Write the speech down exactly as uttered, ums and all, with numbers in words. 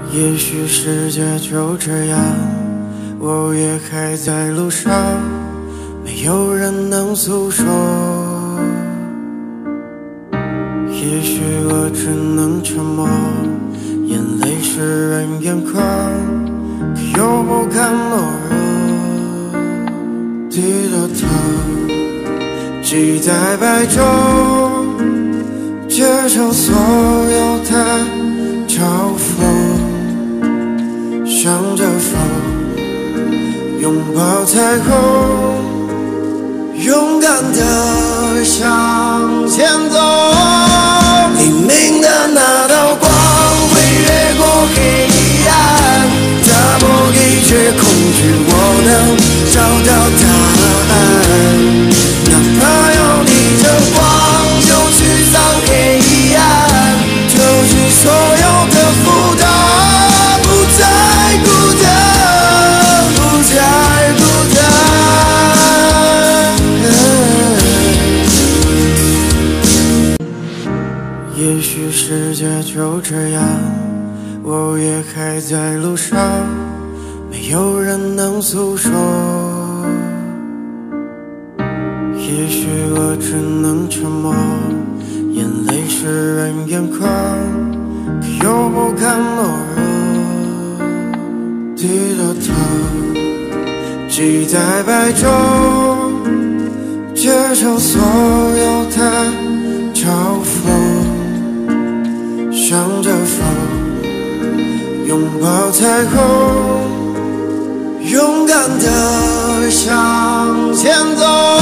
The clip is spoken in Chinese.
也许世界就这样，我也还在路上，没有人能诉说。也许我只能沉默，眼泪湿润眼眶，可又不敢懦弱。低着头，记在白昼，接受所有的嘲讽，向着风，拥抱彩虹，勇敢地向前走。黎明的那道光会越过黑暗，打破一切恐惧，我能找到答案。哪怕要逆着光，就去扫黑暗，丢弃所有的负担，不再孤单，不再孤单。也许世界就这样，我也还在路上，没有人能诉说。也许我只能沉默，眼泪湿润眼眶，可又不敢懦弱。低着头，记在白昼，接受所有的嘲讽，向着风，拥抱彩虹，勇敢地向前走。